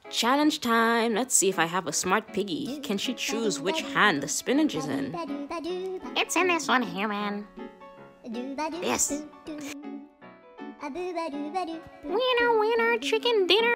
Challenge time! Let's see if I have a smart piggy. Can she choose which hand the spinach is in? It's in this one, human. This. Winner, winner, chicken dinner!